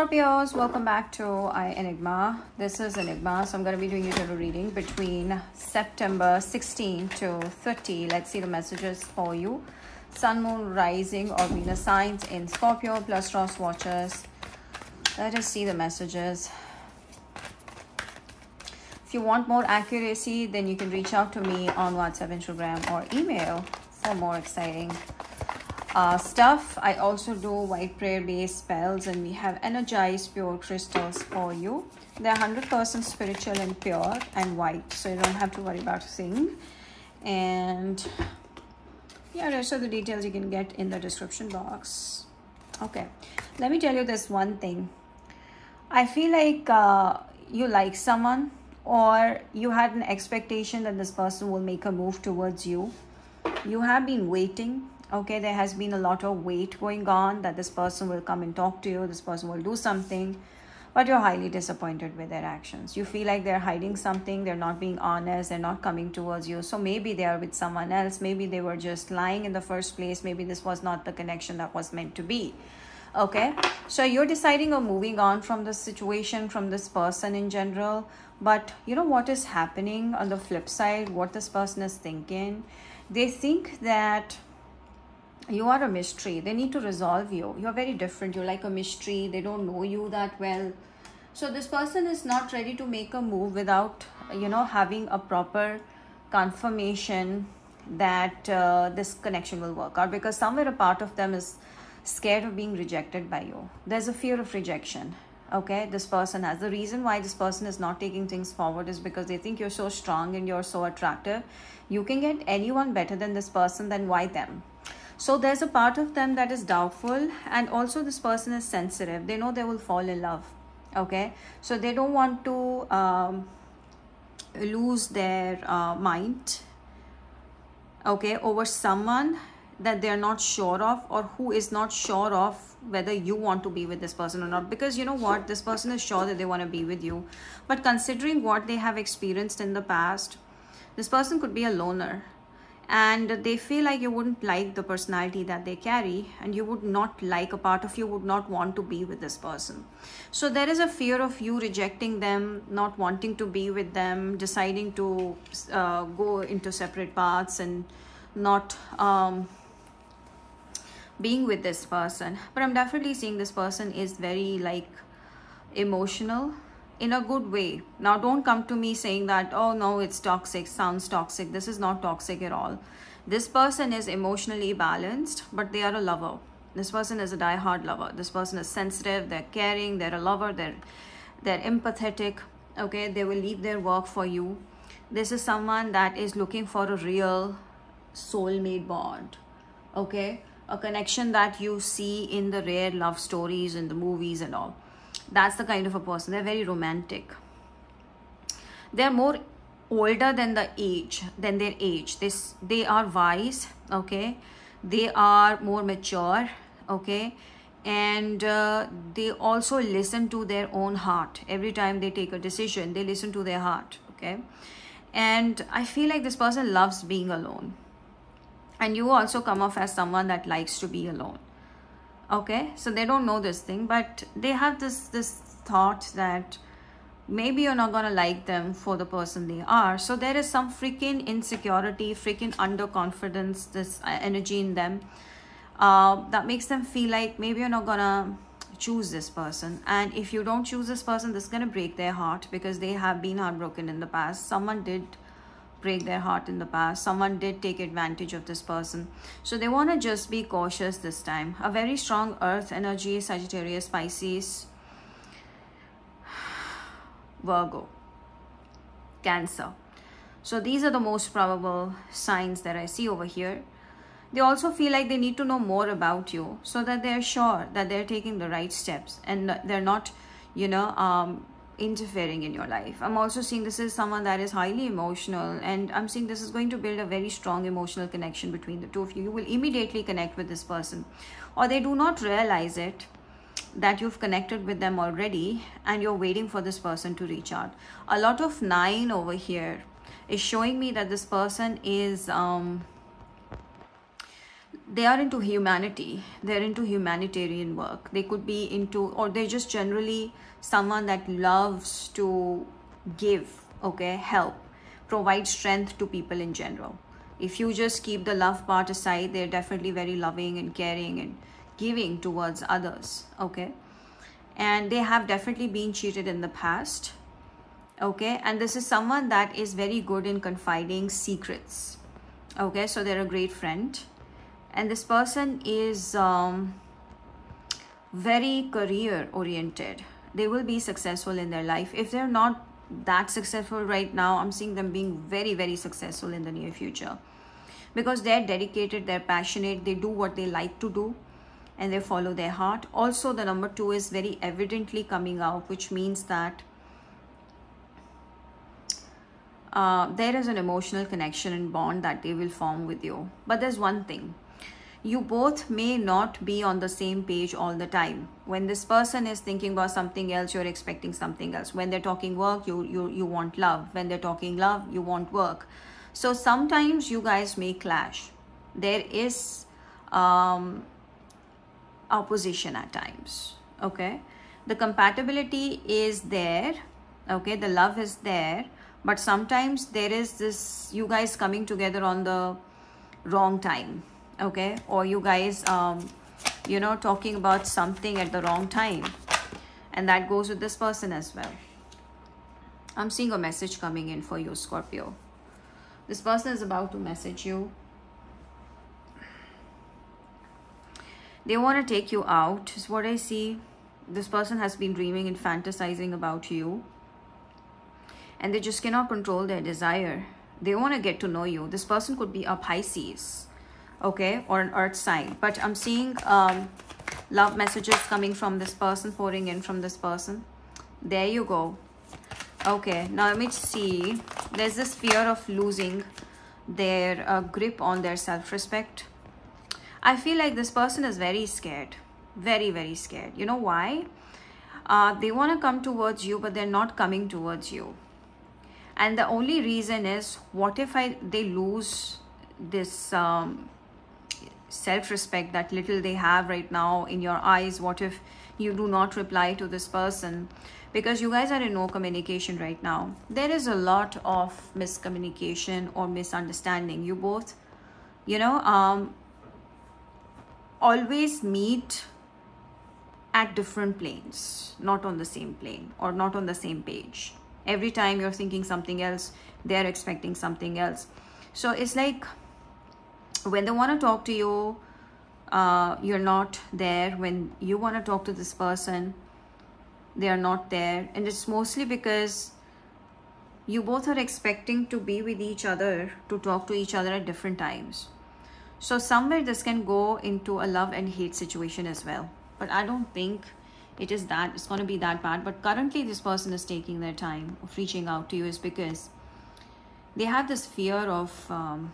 Scorpios, welcome back to Enigma. This is Enigma, so I'm going to be doing you a reading between September 16 to 30. Let's see the messages for you. Sun, Moon, Rising or Venus signs in Scorpio plus Cross Watchers. Let us see the messages. If you want more accuracy, then you can reach out to me on WhatsApp, Instagram or email for more exciting stuff. I also do white prayer based spells, and we have energized pure crystals for you. They're 100% spiritual and pure and white, so you don't have to worry about a thing. And yeah, rest of the details you can get in the description box. Okay, let me tell you this one thing. I feel like you like someone, or you had an expectation that this person will make a move towards you. You have been waiting. Okay, there has been a lot of wait going on that this person will come and talk to you, this person will do something, but you're highly disappointed with their actions. You feel like they're hiding something, they're not being honest, they're not coming towards you. So maybe they are with someone else, maybe they were just lying in the first place, maybe this was not the connection that was meant to be. Okay, so you're deciding on moving on from this situation, from this person in general. But you know what is happening on the flip side, what this person is thinking? They think that you are a mystery. They need to resolve you. You're very different. You're like a mystery. They don't know you that well. So this person is not ready to make a move without, having a proper confirmation that this connection will work out, because somewhere a part of them is scared of being rejected by you. There's a fear of rejection. Okay, this person has. The reason why this person is not taking things forward is because they think you're so strong and you're so attractive. You can get anyone better than this person, then why them? So there's a part of them that is doubtful, and also this person is sensitive. They know they will fall in love. Okay, so they don't want to lose their mind, okay, over someone that they're not sure of, or who is not sure of whether you want to be with this person or not. Because you know what, this person is sure that they want to be with you, but considering what they have experienced in the past, this person could be a loner. And they feel like you wouldn't like the personality that they carry, and you would not like, a part of you would not want to be with this person. So there is a fear of you rejecting them, not wanting to be with them, deciding to go into separate paths and not being with this person. But I'm definitely seeing this person is very emotional in a good way. Now don't come to me saying that, oh no, it's toxic, sounds toxic. This is not toxic at all. This person is emotionally balanced, but they are a lover. This person is a die-hard lover. This person is sensitive, they're caring, they're a lover, they're empathetic. Okay, they will leave their work for you. This is someone that is looking for a real soulmate bond. Okay, a connection that you see in the rare love stories in the movies and all. That's the kind of a person. They're very romantic. They're more older than their age. They are wise. Okay, they are more mature. Okay, and they also listen to their own heart. Every time they take a decision, they listen to their heart. Okay, and I feel like this person loves being alone, and you also come off as someone that likes to be alone. Okay, so they don't know this thing, but they have this thought that maybe you're not gonna like them for the person they are. So there is some freaking insecurity, freaking underconfidence, this energy in them that makes them feel like maybe you're not gonna choose this person. And if you don't choose this person, this is gonna break their heart, because they have been heartbroken in the past. Someone did break their heart in the past. Someone did take advantage of this person. So they want to just be cautious this time. A very strong earth energy, Sagittarius, Pisces, Virgo, Cancer. So these are the most probable signs that I see over here. They also feel like they need to know more about you, so that they're sure that they're taking the right steps and they're not, interfering in your life. I'm also seeing this is someone that is highly emotional, and I'm seeing this is going to build a very strong emotional connection between the two of you. You will immediately connect with this person, or they do not realize it that you've connected with them already and you're waiting for this person to reach out. A lot of 9 over here is showing me that this person is they are into humanity, they're into humanitarian work, they could be into, or they're just generally someone that loves to give, okay, help, provide strength to people in general. If you just keep the love part aside, they're definitely very loving and caring and giving towards others, okay. And they have definitely been cheated in the past, okay. And this is someone that is very good in confiding secrets, okay. So they're a great friend, and this person is very career oriented. They will be successful in their life. If they're not that successful right now, I'm seeing them being very, very successful in the near future, because they're dedicated, they're passionate, they do what they like to do, and they follow their heart. Also, the number 2 is very evidently coming out, which means that there is an emotional connection and bond that they will form with you. But there's one thing, you both may not be on the same page all the time. When this person is thinking about something else, you're expecting something else. When they're talking work, you want love. When they're talking love, you want work. So sometimes you guys may clash. There is opposition at times, okay. The compatibility is there, okay, the love is there, but sometimes there is this, you guys coming together on the wrong time, okay, or you guys you know, talking about something at the wrong time, and that goes with this person as well. I'm seeing a message coming in for you, Scorpio. This person is about to message you. They want to take you out, is what I see. This person has been dreaming and fantasizing about you, and they just cannot control their desire. They want to get to know you. This person could be a Pisces, okay, or an earth sign. But I'm seeing love messages coming from this person, pouring in from this person. There you go. Okay, now let me see. There's this fear of losing their grip on their self-respect. I feel like this person is very scared, very, very scared. You know why? They want to come towards you, but they're not coming towards you. And the only reason is, what if they lose this self-respect that little they have right now in your eyes? What if you do not reply to this person? Because you guys are in no communication right now. There is a lot of miscommunication or misunderstanding. You both, you know, always meet at different planes, not on the same plane or not on the same page. Every time you're thinking something else, they're expecting something else. So it's like when they want to talk to you, you're not there. When you want to talk to this person, they are not there. And it's mostly because you both are expecting to be with each other, to talk to each other at different times. So somewhere this can go into a love and hate situation as well. But I don't think it's going to be that bad. But currently this person is taking their time of reaching out to you, is because they have this fear of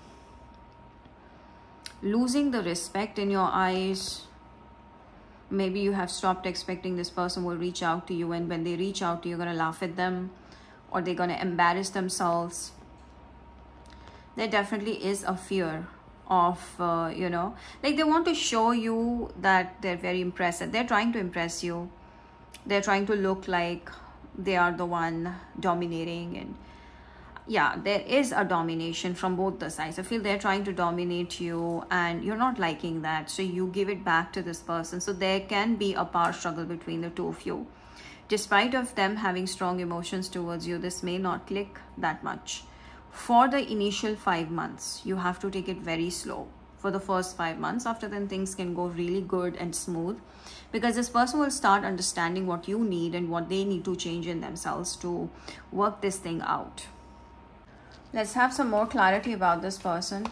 losing the respect in your eyes. Maybe you have stopped expecting this person will reach out to you, and when they reach out to you, you're going to laugh at them, or they're going to embarrass themselves. There definitely is a fear of you know, like they want to show you that they're very impressive. They're trying to impress you. They're trying to look like they are the one dominating. And yeah, there is a domination from both the sides. I feel they're trying to dominate you, and you're not liking that, so you give it back to this person. So there can be a power struggle between the two of you. Despite of them having strong emotions towards you, this may not click that much. For the initial 5 months, you have to take it very slow. For the first 5 months, after then things can go really good and smooth, because this person will start understanding what you need and what they need to change in themselves to work this thing out. Let's have some more clarity about this person.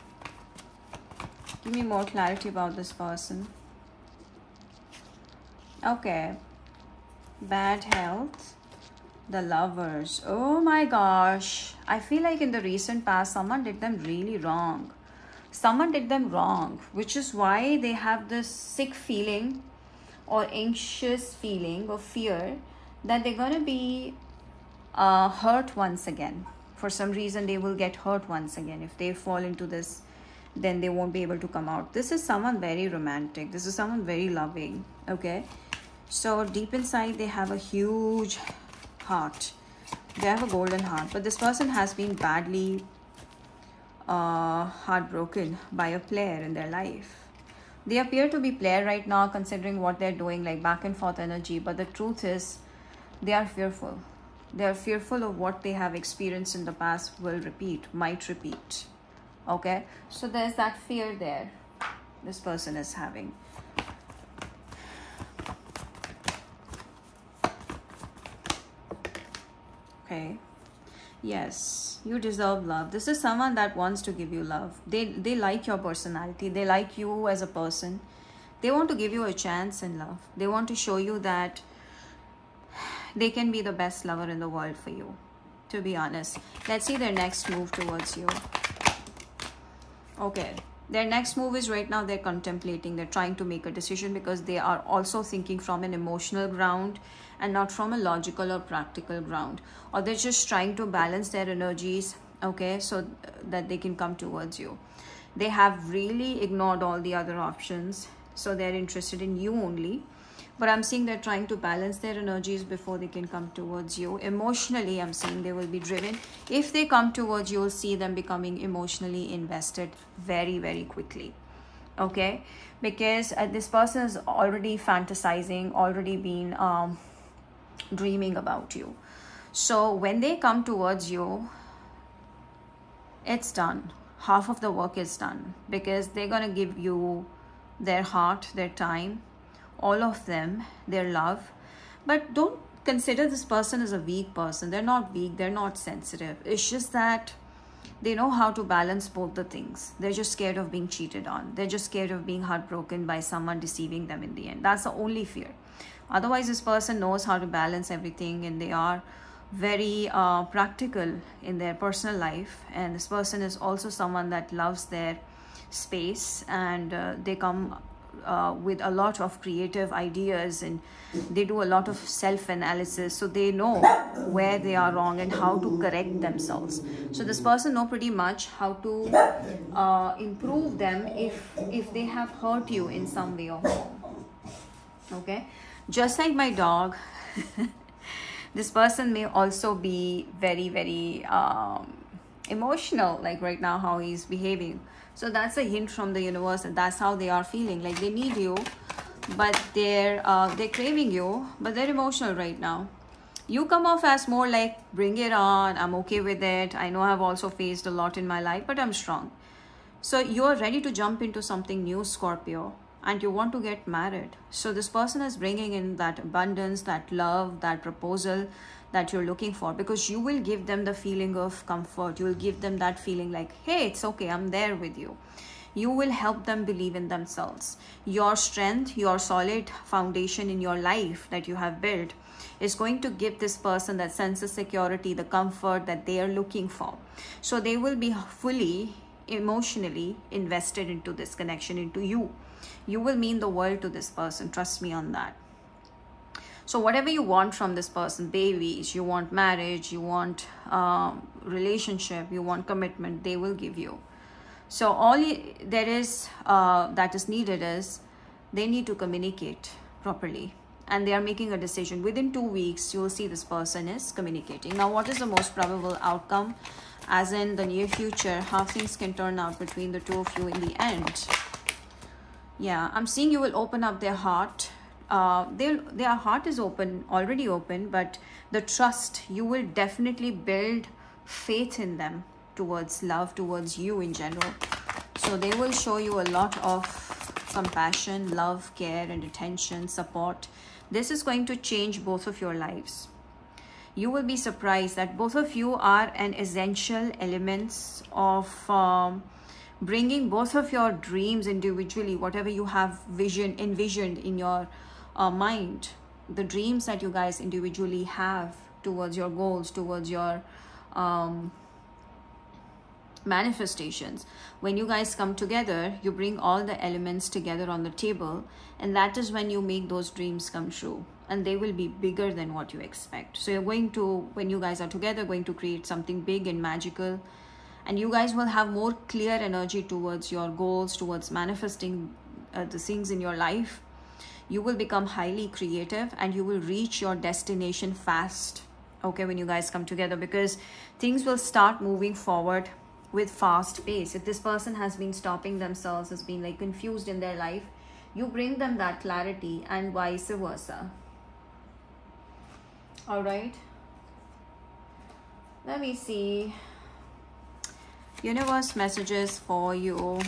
Give me more clarity about this person. Okay. Bad health. The Lovers. Oh my gosh. I feel like in the recent past, someone did them really wrong. Someone did them wrong, which is why they have this sick feeling or anxious feeling or fear that they're going to be hurt once again. For some reason, they will get hurt once again if they fall into this then they won't be able to come out. This is someone very romantic. This is someone very loving. Okay, so deep inside they have a huge heart. They have a golden heart, but this person has been badly heartbroken by a player in their life. They appear to be player right now, considering what they're doing, like back and forth energy, but the truth is they are fearful. They are fearful of what they have experienced in the past will repeat, might repeat. Okay, so there's that fear there this person is having. Okay, yes, you deserve love. This is someone that wants to give you love. They like your personality. They like you as a person. They want to give you a chance in love. They want to show you that they can be the best lover in the world for you, to be honest. Let's see their next move towards you. Okay, their next move is right now they're contemplating. They're trying to make a decision because they are also thinking from an emotional ground and not from a logical or practical ground. Or they're just trying to balance their energies, okay, so that they can come towards you. They have really ignored all the other options, so they're interested in you only. But I'm seeing they're trying to balance their energies before they can come towards you. Emotionally, I'm seeing they will be driven. If they come towards you, you'll see them becoming emotionally invested very, very quickly. Okay? Because this person is already fantasizing, already been dreaming about you. So when they come towards you, it's done. Half of the work is done. Because they're going to give you their heart, their time, all of them, their love. But don't consider this person as a weak person. They're not weak, they're not sensitive. It's just that they know how to balance both the things. They're just scared of being cheated on. They're just scared of being heartbroken by someone deceiving them in the end. That's the only fear. Otherwise, this person knows how to balance everything, and they are very practical in their personal life. And this person is also someone that loves their space, and they come with a lot of creative ideas, and they do a lot of self-analysis, so they know where they are wrong and how to correct themselves. So this person know pretty much how to improve them if they have hurt you in some way or form. Okay, just like my dog, this person may also be very, very emotional, like right now how he's behaving. So that's a hint from the universe, and that's how they are feeling. Like they need you, but they're craving you, but they're emotional right now. You come off as more like, bring it on, I'm okay with it. I know I've also faced a lot in my life, but I'm strong. So you're ready to jump into something new, Scorpio, and you want to get married. So this person is bringing in that abundance, that love, that proposal that you're looking for, because you will give them the feeling of comfort. You will give them that feeling like, hey, it's okay, I'm there with you. You will help them believe in themselves. Your strength, your solid foundation in your life that you have built is going to give this person that sense of security, the comfort that they are looking for. So they will be fully emotionally invested into this connection, into you. You will mean the world to this person. Trust me on that. So whatever you want from this person, babies, you want marriage, you want relationship, you want commitment, they will give you. So all there is that is needed is they need to communicate properly, and they are making a decision. Within 2 weeks, you will see this person is communicating. Now, what is the most probable outcome? As in the near future, how things can turn out between the two of you in the end. Yeah, I'm seeing you will open up their heart. Their heart is open, already open, but the trust, you will definitely build faith in them towards love, towards you in general. So they will show you a lot of compassion, love, care, and attention, support. This is going to change both of your lives. You will be surprised that both of you are an essential elements of bringing both of your dreams individually, whatever you have envisioned in your mind, the dreams that you guys individually have towards your goals, towards your manifestations. When you guys come together, you bring all the elements together on the table, and that is when you make those dreams come true, and they will be bigger than what you expect. So you're going to, when you guys are together, going to create something big and magical, and you guys will have more clear energy towards your goals, towards manifesting the things in your life. You will become highly creative and you will reach your destination fast, okay, when you guys come together, because things will start moving forward with fast pace. If this person has been stopping themselves, has been like confused in their life, you bring them that clarity, and vice versa. All right, let me see universe messages for you.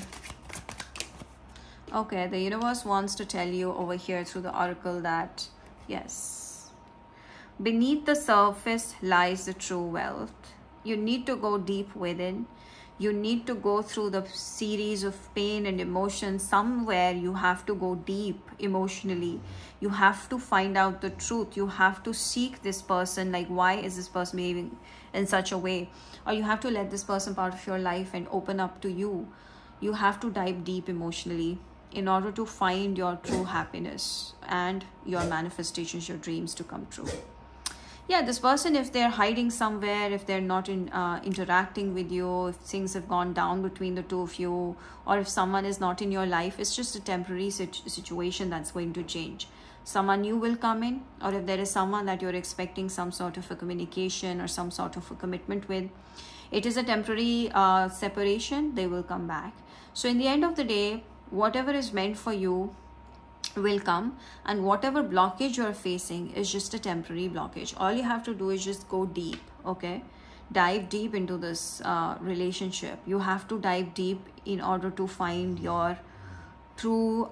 Okay, the universe wants to tell you over here through the oracle that yes, beneath the surface lies the true wealth. You need to go deep within. You need to go through the series of pain and emotion. Somewhere you have to go deep emotionally. You have to find out the truth. You have to seek this person, like why is this person behaving in such a way? Or you have to let this person part of your life and open up to you. You have to dive deep emotionally in order to find your true happiness and your manifestations, your dreams to come true. Yeah, this person, if they're hiding somewhere, if they're not interacting with you, if things have gone down between the two of you, or if someone is not in your life, it's just a temporary situation that's going to change. Someone new will come in, or if there is someone that you're expecting some sort of a communication or some sort of a commitment with, it is a temporary separation. They will come back. So in the end of the day, whatever is meant for you will come, and whatever blockage you're facing is just a temporary blockage. All you have to do is just go deep, okay? Dive deep into this relationship. You have to dive deep in order to find your true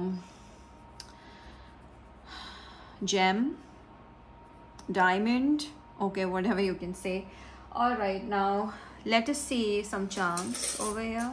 gem, diamond, okay, whatever you can say. All right, now let us see some charms over here.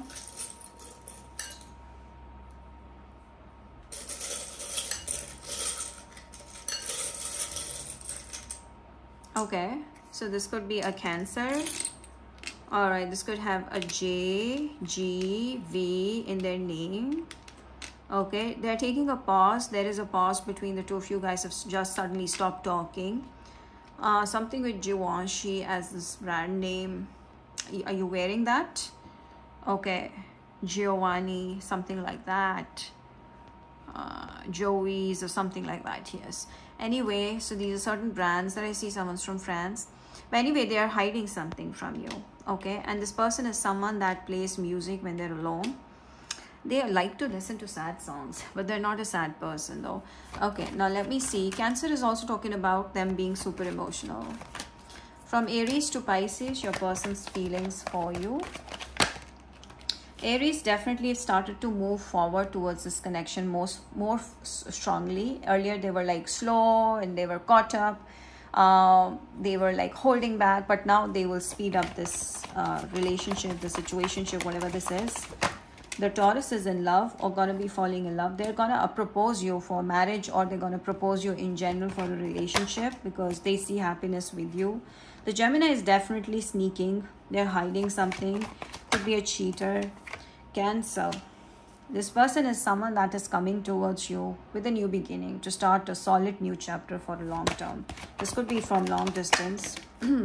Okay, so this could be a Cancer. All right, this could have a J, G, V in their name. Okay, they're taking a pause. There is a pause between the two of you guys have just suddenly stopped talking. Something with Givenchy as this brand name. Are you wearing that? Okay, Giovanni, something like that. Joey's or something like that, yes. Anyway, so these are certain brands that I see. Someone's from France, but anyway, they are hiding something from you, okay? And this person is someone that plays music when they're alone. They like to listen to sad songs, but they're not a sad person though. Okay, now let me see. Cancer is also talking about them being super emotional. From Aries to Pisces, your person's feelings for you. Aries definitely started to move forward towards this connection more strongly. Earlier they were like slow and they were caught up. They were like holding back, but now they will speed up this relationship, the situationship, whatever this is. The Taurus is in love or gonna be falling in love. They're gonna propose you for marriage, or they're gonna propose you in general for a relationship because they see happiness with you. The Gemini is definitely sneaking. They're hiding something. Could be a cheater. Cancer. This person is someone that is coming towards you with a new beginning to start a solid new chapter for a long term. This could be from long distance.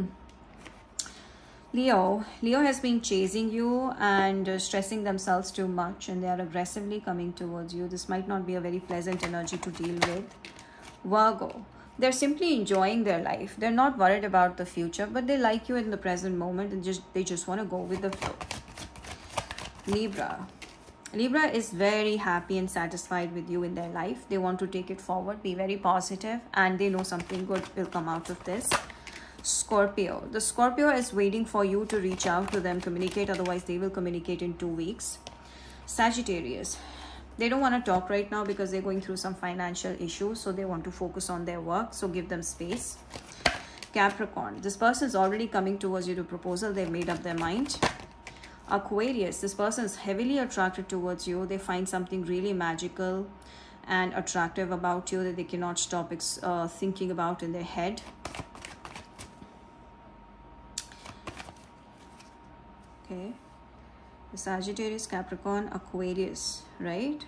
Leo has been chasing you and stressing themselves too much, and they are aggressively coming towards you. This might not be a very pleasant energy to deal with. Virgo, they're simply enjoying their life. They're not worried about the future, but they like you in the present moment, and they just want to go with the flow. Libra is very happy and satisfied with you in their life. They want to take it forward, be very positive, and they know something good will come out of this. Scorpio, the Scorpio is waiting for you to reach out to them, communicate, otherwise they will communicate in 2 weeks. Sagittarius, they don't want to talk right now because they're going through some financial issues, so they want to focus on their work, so give them space. Capricorn, this person is already coming towards you to proposal. They've made up their mind. Aquarius, this person is heavily attracted towards you. They find something really magical and attractive about you that they cannot stop thinking about in their head. Okay, the Sagittarius, Capricorn, Aquarius, right?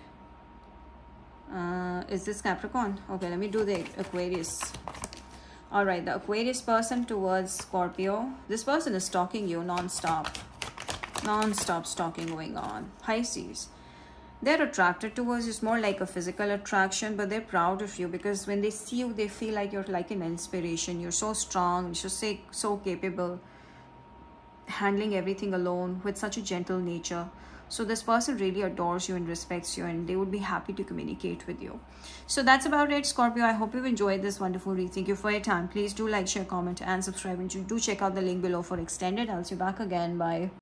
Is this Capricorn? Okay, let me do the Aquarius. All right, the Aquarius person towards Scorpio. This person is stalking you non-stop. Non-stop stalking going on. Pisces, they're attracted towards you. It's more like a physical attraction, but they're proud of you because when they see you, they feel like you're like an inspiration. You're so strong, you're so capable, handling everything alone with such a gentle nature. So this person really adores you and respects you, and they would be happy to communicate with you. So that's about it, Scorpio. I hope you've enjoyed this wonderful read. Thank you for your time. Please do like, share, comment, and subscribe. And do check out the link below for extended. I'll see you back again. Bye.